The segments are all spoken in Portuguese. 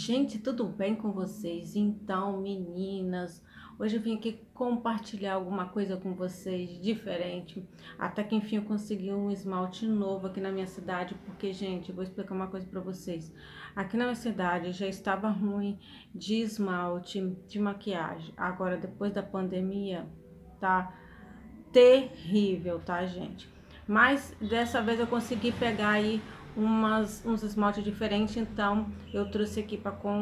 Gente, tudo bem com vocês? Então, meninas, hoje eu vim aqui compartilhar alguma coisa com vocês diferente. Até que enfim eu consegui um esmalte novo aqui na minha cidade, porque, gente, eu vou explicar uma coisa pra vocês. Aqui na minha cidade já estava ruim de esmalte, de maquiagem. Agora, depois da pandemia, tá terrível, tá, gente? Mas dessa vez eu consegui pegar aí uns esmaltes diferentes, então eu trouxe aqui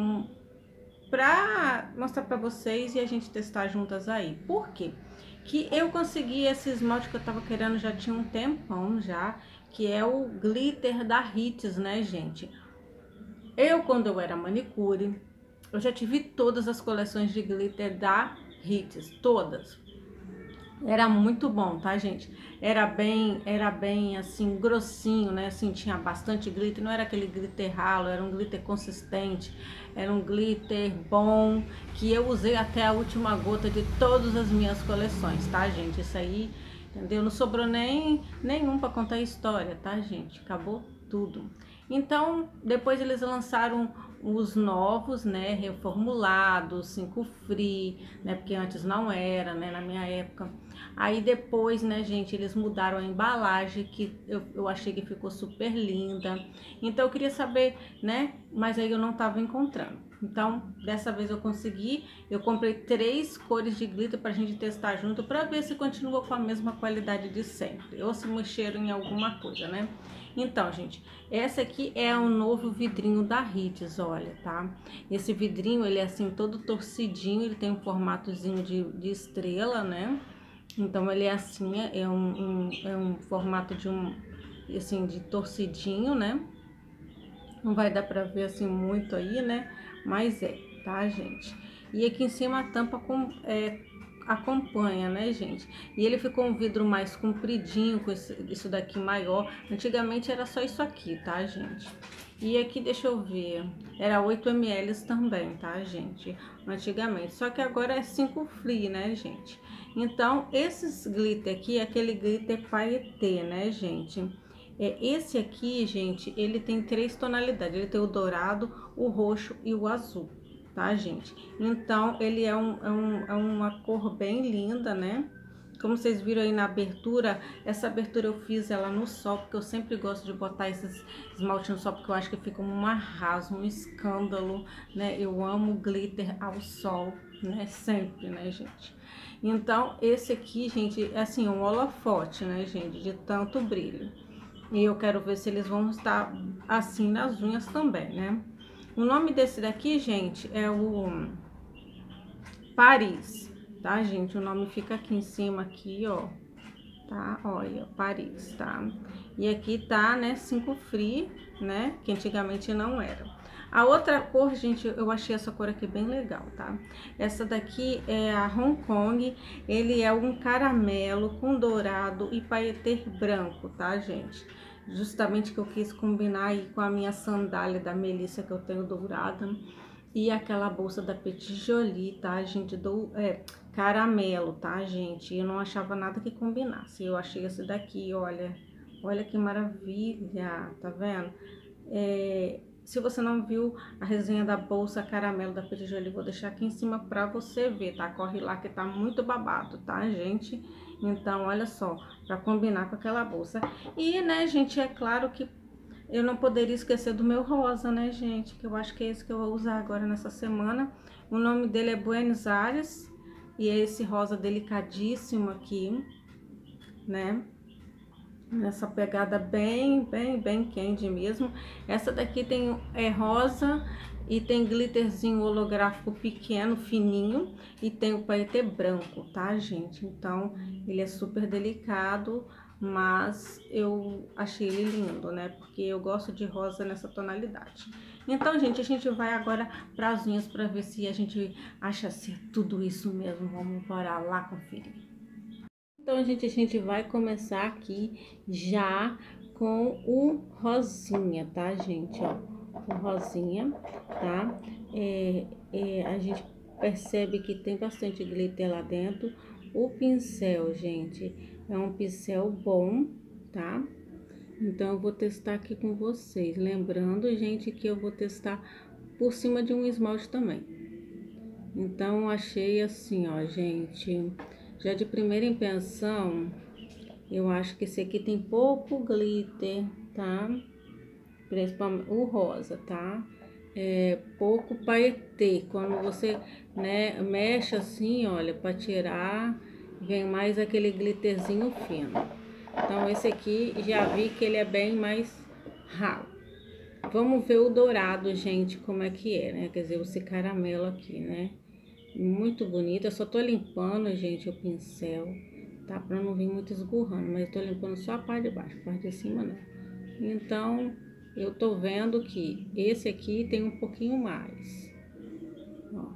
pra mostrar pra vocês e a gente testar juntas aí. Por quê? Que eu consegui esse esmalte que eu tava querendo já tinha um tempão já, que é o glitter da Hits, né, gente? Quando eu era manicure, eu já tive todas as coleções de glitter da Hits, todas. Era muito bom, tá, gente? Era bem assim, grossinho, né? Assim, tinha bastante glitter, não era aquele glitter ralo, era um glitter consistente, era um glitter bom, que eu usei até a última gota de todas as minhas coleções, tá, gente? Isso aí, entendeu? Não sobrou nem nenhum para contar a história, tá, gente? Acabou tudo. Então, depois eles lançaram os novos, né, reformulados, 5 free, né, porque antes não era, né, na minha época. Aí depois, né, gente, eles mudaram a embalagem, que eu achei que ficou super linda. Então eu queria saber, né, mas aí eu não tava encontrando. Então, dessa vez eu consegui, eu comprei 3 cores de glitter pra gente testar junto, pra ver se continua com a mesma qualidade de sempre, ou se mexeram em alguma coisa, né? Então, gente, essa aqui é um novo vidrinho da Hits, olha, tá? Esse vidrinho, ele é assim, todo torcidinho, ele tem um formatozinho de estrela, né? Então, ele é assim, é um formato de assim, de torcidinho, né? Não vai dar pra ver assim muito aí, né? Mas tá, gente? E aqui em cima a tampa acompanha, né, gente? E ele ficou um vidro mais compridinho, com isso daqui maior. Antigamente era só isso aqui, tá, gente? E aqui, deixa eu ver, era 8 ml também, tá, gente? Antigamente. Só que agora é 5 free, né, gente? Então, esses glitter aqui é aquele glitter paetê, né, gente? Esse aqui, gente, ele tem 3 tonalidades. Ele tem o dourado, o roxo e o azul, tá, gente? Então, ele é uma cor bem linda, né? Como vocês viram aí na abertura, essa abertura eu fiz ela no sol, porque eu sempre gosto de botar esses esmalte no sol, porque eu acho que fica um arraso, um escândalo, né? Eu amo glitter ao sol, né? Sempre, né, gente? Então, esse aqui, gente, é assim, um holofote, né, gente? De tanto brilho. E eu quero ver se eles vão estar assim nas unhas também, né? O nome desse daqui, gente, é o Paris, tá, gente? O nome fica aqui em cima, aqui, ó, tá? Olha, Paris, tá? E aqui tá, né, 5 free, né? Que antigamente não era. A outra cor, gente, eu achei essa cor aqui bem legal, tá? Essa daqui é a Hong Kong, ele é um caramelo com dourado e paetê branco, tá, gente? Justamente que eu quis combinar aí com a minha sandália da Melissa que eu tenho dourada. E aquela bolsa da Petit Jolie, tá, gente? Caramelo, tá, gente? Eu não achava nada que combinasse. Eu achei esse daqui, olha. Olha que maravilha, tá vendo? Se você não viu a resenha da bolsa caramelo da Petit Jolie, vou deixar aqui em cima pra você ver, tá? Corre lá que tá muito babado, tá, gente? Então, olha só, pra combinar com aquela bolsa. E, né, gente, é claro que eu não poderia esquecer do meu rosa, né, gente? Que eu acho que é esse que eu vou usar agora nessa semana. O nome dele é Buenos Aires. E é esse rosa delicadíssimo aqui, né? Nessa pegada bem candy mesmo. Essa daqui tem rosa e tem glitterzinho holográfico pequeno, fininho. E tem o paetê branco, tá, gente? Então, ele é super delicado, mas eu achei ele lindo, né? Porque eu gosto de rosa nessa tonalidade. Então, gente, a gente vai agora para as unhas para ver se a gente acha ser tudo isso mesmo. Vamos para lá conferir. Então, gente, a gente vai começar aqui já com o rosinha, tá, gente? Ó, o rosinha, tá? A gente percebe que tem bastante glitter lá dentro. O pincel, gente, é um pincel bom, tá? Então, eu vou testar aqui com vocês. Lembrando, gente, que eu vou testar por cima de um esmalte também. Então, achei assim, ó, gente, já de primeira impressão, eu acho que esse aqui tem pouco glitter, tá? Principalmente o rosa, tá? Pouco paetê. Quando você, né, mexe assim, olha, para tirar, vem mais aquele glitterzinho fino. Então, esse aqui, já vi que ele é bem mais ralo. Vamos ver o dourado, gente, como é que é, né? Quer dizer, esse caramelo aqui, né? Muito bonito. Eu só tô limpando, gente, o pincel, tá? Pra não vir muito esburrando, mas eu tô limpando só a parte de baixo, a parte de cima não. Então, eu tô vendo que esse aqui tem um pouquinho mais. Ó.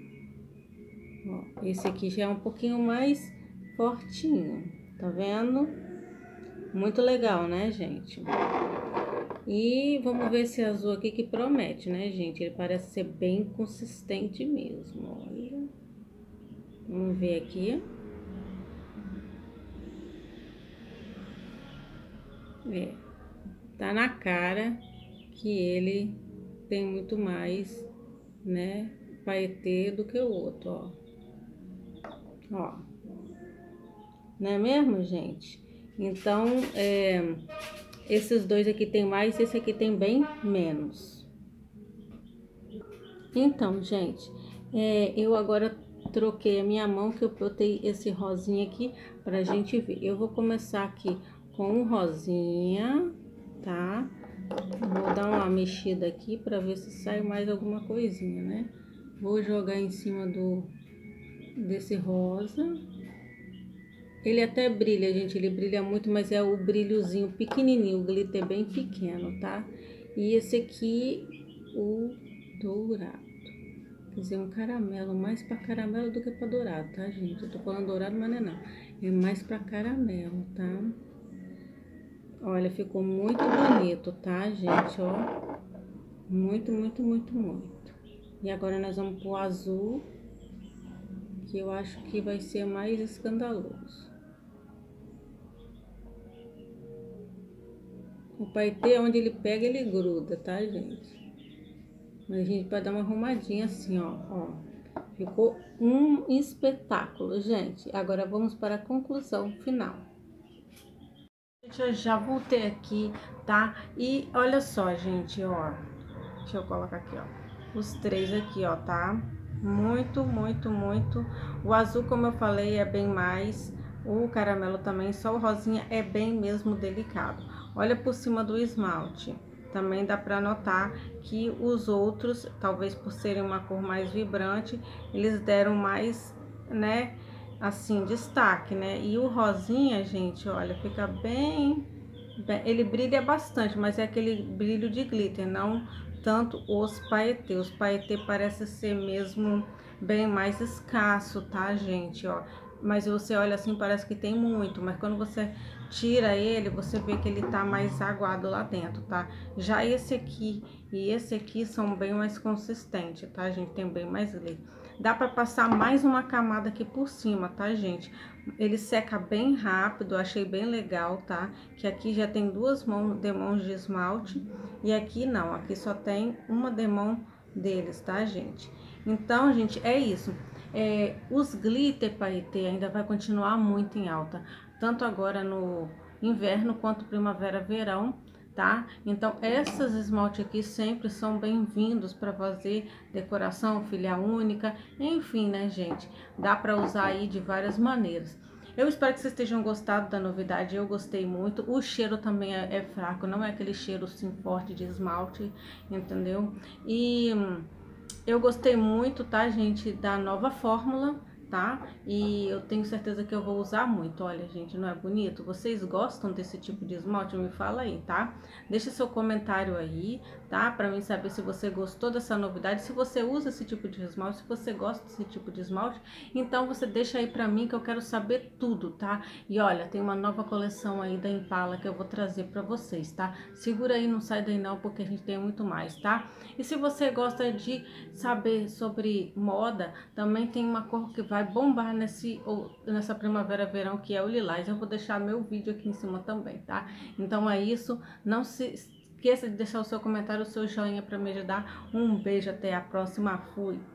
Ó, esse aqui já é um pouquinho mais fortinho, tá vendo? Muito legal, né, gente? E vamos ver esse azul aqui que promete, né, gente? Ele parece ser bem consistente mesmo, olha. Vamos ver aqui. Tá na cara que ele tem muito mais, né, paetê do que o outro, ó. Ó. Não é mesmo, gente? Então, esses dois aqui tem mais, esse aqui tem bem menos. Então, gente, eu agora troquei a minha mão, que eu botei esse rosinha aqui pra gente ver. Eu vou começar aqui com o rosinha, tá? Vou dar uma mexida aqui pra ver se sai mais alguma coisinha, né? Vou jogar em cima desse rosa. Ele até brilha, gente, ele brilha muito, mas é o brilhozinho pequenininho, o glitter bem pequeno, tá? E esse aqui, o dourado. Quer dizer, um caramelo, mais pra caramelo do que pra dourado, tá, gente? Eu tô falando dourado, mas não é não. É mais pra caramelo, tá? Olha, ficou muito bonito, tá, gente, ó. Muito, muito, muito, muito. E agora nós vamos pro azul, que eu acho que vai ser mais escandaloso. O paetê, onde ele pega, ele gruda, tá, gente? Mas a gente pode dar uma arrumadinha assim, ó. Ficou um espetáculo, gente. Agora vamos para a conclusão final. Gente, eu já voltei aqui, tá? E olha só, gente, ó. Deixa eu colocar aqui, ó. Os três aqui, ó, tá? Muito, muito, muito. O azul, como eu falei, é bem mais. O caramelo também, só o rosinha é bem mesmo delicado. Olha por cima do esmalte. Também dá pra notar que os outros, talvez por serem uma cor mais vibrante, eles deram mais, né, assim, destaque, né? E o rosinha, gente, olha, fica bem... Ele brilha bastante, mas é aquele brilho de glitter, não tanto os paetê. Os paetê parece ser mesmo bem mais escasso, tá, gente, ó. Mas você olha assim, parece que tem muito, mas quando você tira ele, você vê que ele tá mais aguado lá dentro, tá? Já esse aqui e esse aqui são bem mais consistentes, tá, gente? Tem bem mais glitter. Dá pra passar mais uma camada aqui por cima, tá, gente? Ele seca bem rápido, achei bem legal, tá? Que aqui já tem duas demãos de esmalte e aqui não, aqui só tem uma demão deles, tá, gente? Então, gente, é isso. Os glitter paetê ainda vai continuar muito em alta, tanto agora no inverno quanto primavera, verão, tá? Então, esses esmaltes aqui sempre são bem-vindos para fazer decoração, filha única, enfim, né, gente? Dá para usar aí de várias maneiras. Eu espero que vocês tenham gostado da novidade, eu gostei muito. O cheiro também é fraco, não é aquele cheiro assim forte de esmalte, entendeu? E eu gostei muito, tá, gente, da nova fórmula, tá? E eu tenho certeza que eu vou usar muito. Olha, gente, não é bonito? Vocês gostam desse tipo de esmalte? Me fala aí, tá? Deixa seu comentário aí, tá? Pra mim saber se você gostou dessa novidade, se você usa esse tipo de esmalte, se você gosta desse tipo de esmalte, então você deixa aí pra mim que eu quero saber tudo, tá? E olha, tem uma nova coleção aí da Impala que eu vou trazer pra vocês, tá? Segura aí, não sai daí não, porque a gente tem muito mais, tá? E se você gosta de saber sobre moda, também tem uma cor que vai bombar nessa primavera, verão, que é o lilás. Eu vou deixar meu vídeo aqui em cima também, tá? Então é isso, não se esqueça de deixar o seu comentário, o seu joinha para me ajudar. Um beijo, até a próxima. Fui!